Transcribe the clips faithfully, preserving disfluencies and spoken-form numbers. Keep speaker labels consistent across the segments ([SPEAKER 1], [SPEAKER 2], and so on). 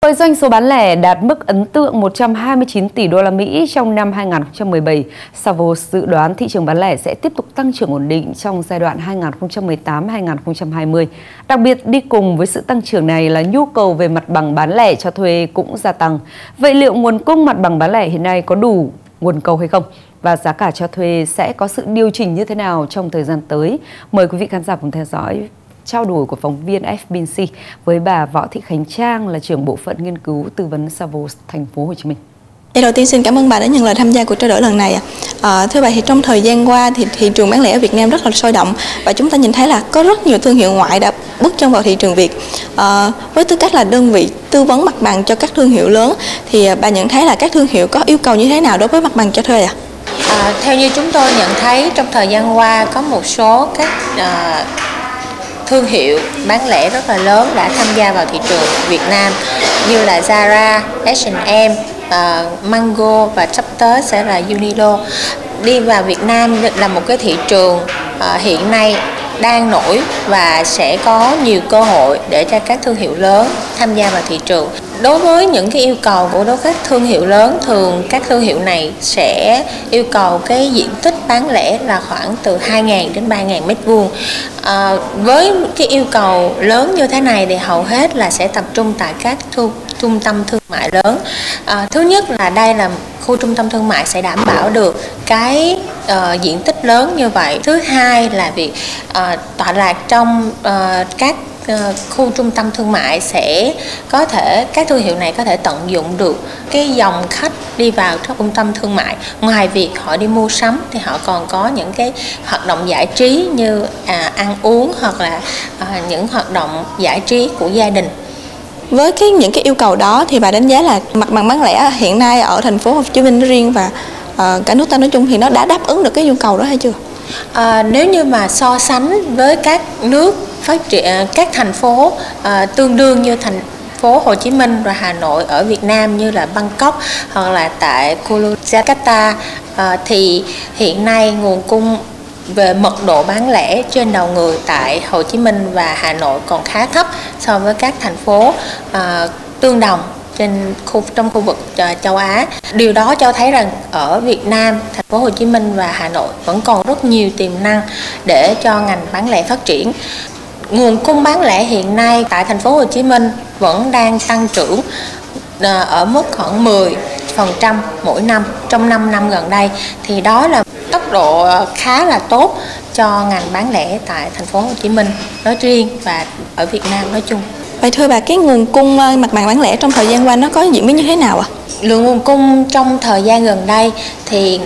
[SPEAKER 1] Với doanh số bán lẻ đạt mức ấn tượng một trăm hai mươi chín tỷ đô la Mỹ trong năm hai nghìn không trăm mười bảy, Savills dự đoán thị trường bán lẻ sẽ tiếp tục tăng trưởng ổn định trong giai đoạn hai nghìn không trăm mười tám đến hai nghìn không trăm hai mươi. Đặc biệt đi cùng với sự tăng trưởng này là nhu cầu về mặt bằng bán lẻ cho thuê cũng gia tăng. Vậy liệu nguồn cung mặt bằng bán lẻ hiện nay có đủ nguồn cầu hay không? Và giá cả cho thuê sẽ có sự điều chỉnh như thế nào trong thời gian tới? Mời quý vị khán giả cùng theo dõi trao đổi của phóng viên ép bê en xê với bà Võ Thị Khánh Trang là trưởng bộ phận nghiên cứu tư vấn Savills thành phố Hồ Chí Minh.
[SPEAKER 2] Đầu tiên xin cảm ơn bà đã nhận lời tham gia cuộc trao đổi lần này. À, thưa bà, thì trong thời gian qua thì thị trường bán lẻ ở Việt Nam rất là sôi động và chúng ta nhìn thấy là có rất nhiều thương hiệu ngoại đã bước chân vào thị trường Việt. À, với tư cách là đơn vị tư vấn mặt bằng cho các thương hiệu lớn thì bà nhận thấy là các thương hiệu có yêu cầu như thế nào đối với mặt bằng cho thuê ạ?
[SPEAKER 3] À, theo như chúng tôi nhận thấy trong thời gian qua có một số các à, thương hiệu bán lẻ rất là lớn đã tham gia vào thị trường Việt Nam như là Zara, ét and em, uh, Mango và sắp tới sẽ là Uniqlo. Đi vào Việt Nam là một cái thị trường uh, hiện nay đang nổi và sẽ có nhiều cơ hội để cho các thương hiệu lớn tham gia vào thị trường. Đối với những cái yêu cầu của đối với các thương hiệu lớn, thường các thương hiệu này sẽ yêu cầu cái diện tích bán lẻ là khoảng từ hai nghìn đến ba nghìn mét vuông. À, với cái yêu cầu lớn như thế này thì hầu hết là sẽ tập trung tại các thu, trung tâm thương mại lớn. À, thứ nhất là đây là khu trung tâm thương mại sẽ đảm bảo được cái uh, diện tích lớn như vậy. Thứ hai là việc uh, tọa lạc trong uh, các uh, khu trung tâm thương mại sẽ có thể, các thương hiệu này có thể tận dụng được cái dòng khách đi vào trong trung tâm thương mại. Ngoài việc họ đi mua sắm thì họ còn có những cái hoạt động giải trí như à, ăn uống hoặc là à, những hoạt động giải trí của gia đình.
[SPEAKER 2] Với cái những cái yêu cầu đó thì bà đánh giá là mặt bằng bán lẻ hiện nay ở thành phố Hồ Chí Minh riêng và uh, cả nước ta nói chung thì nó đã đáp ứng được cái nhu cầu đó hay chưa?
[SPEAKER 3] À, nếu như mà so sánh với các nước phát triển, các thành phố uh, tương đương như thành phố Hồ Chí Minh và Hà Nội ở Việt Nam như là Bangkok hoặc là tại Kuala Jakarta, uh, thì hiện nay nguồn cung về mật độ bán lẻ trên đầu người tại Hồ Chí Minh và Hà Nội còn khá thấp so với các thành phố uh, tương đồng trên khu trong khu vực uh, châu Á. Điều đó cho thấy rằng ở Việt Nam, thành phố Hồ Chí Minh và Hà Nội vẫn còn rất nhiều tiềm năng để cho ngành bán lẻ phát triển. Nguồn cung bán lẻ hiện nay tại thành phố Hồ Chí Minh vẫn đang tăng trưởng uh, ở mức khoảng mười phần trăm mỗi năm trong năm năm gần đây, thì đó là tốc độ khá là tốt cho ngành bán lẻ tại thành phố Hồ Chí Minh nói riêng và ở Việt Nam nói chung.
[SPEAKER 2] Vậy thưa bà, cái nguồn cung mặt bằng bán lẻ trong thời gian qua nó có diễn biến như thế nào ạ?
[SPEAKER 3] Lượng nguồn cung trong thời gian gần đây thì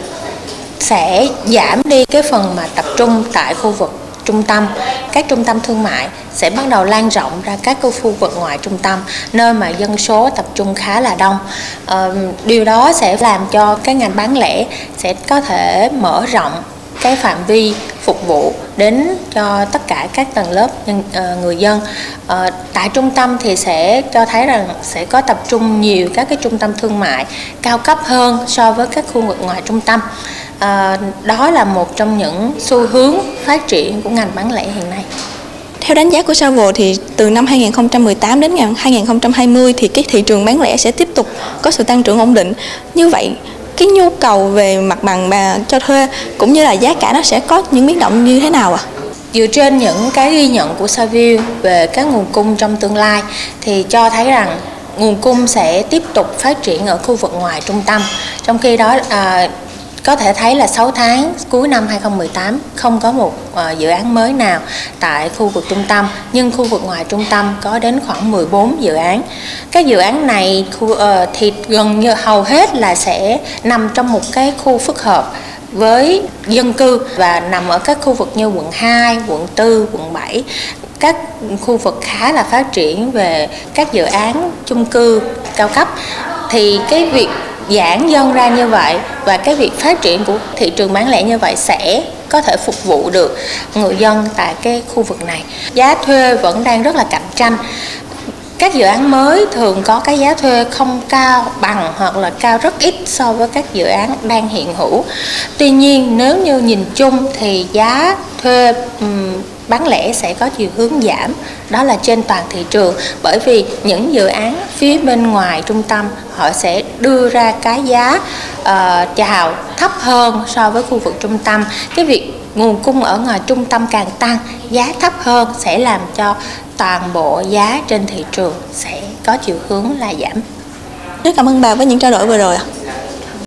[SPEAKER 3] sẽ giảm đi cái phần mà tập trung tại khu vực trung tâm. Các trung tâm thương mại sẽ bắt đầu lan rộng ra các khu vực ngoài trung tâm, nơi mà dân số tập trung khá là đông. Ờ, điều đó sẽ làm cho cái ngành bán lẻ sẽ có thể mở rộng cái phạm vi phục vụ đến cho tất cả các tầng lớp nhân, uh, người dân. Uh, tại trung tâm thì sẽ cho thấy rằng sẽ có tập trung nhiều các cái trung tâm thương mại cao cấp hơn so với các khu vực ngoài trung tâm. Uh, đó là một trong những xu hướng phát triển của ngành bán lẻ hiện nay.
[SPEAKER 2] Theo đánh giá của Savills thì từ năm hai nghìn không trăm mười tám đến hai nghìn không trăm hai mươi thì cái thị trường bán lẻ sẽ tiếp tục có sự tăng trưởng ổn định. Như vậy cái nhu cầu về mặt bằng cho thuê cũng như là giá cả nó sẽ có những biến động như thế nào ạ? À?
[SPEAKER 3] Dựa trên những cái ghi nhận của Savills về các nguồn cung trong tương lai thì cho thấy rằng nguồn cung sẽ tiếp tục phát triển ở khu vực ngoài trung tâm. Trong khi đó à, có thể thấy là sáu tháng cuối năm hai nghìn không trăm mười tám không có một uh, dự án mới nào tại khu vực trung tâm, nhưng khu vực ngoài trung tâm có đến khoảng mười bốn dự án. Các dự án này khu, uh, thì gần như hầu hết là sẽ nằm trong một cái khu phức hợp với dân cư và nằm ở các khu vực như quận hai, quận tư, quận bảy. Các khu vực khá là phát triển về các dự án chung cư cao cấp, thì cái việc giãn dân ra như vậy và cái việc phát triển của thị trường bán lẻ như vậy sẽ có thể phục vụ được người dân tại cái khu vực này. Giá thuê vẫn đang rất là cạnh tranh. Các dự án mới thường có cái giá thuê không cao bằng hoặc là cao rất ít so với các dự án đang hiện hữu. Tuy nhiên nếu như nhìn chung thì giá thuê um, bán lẻ sẽ có chiều hướng giảm, đó là trên toàn thị trường. Bởi vì những dự án phía bên ngoài trung tâm họ sẽ đưa ra cái giá uh, chào thấp hơn so với khu vực trung tâm. Cái việc nguồn cung ở ngoài trung tâm càng tăng, giá thấp hơn sẽ làm cho toàn bộ giá trên thị trường sẽ có chiều hướng là giảm.
[SPEAKER 2] Rất cảm ơn bà với những trao đổi vừa rồi ạ.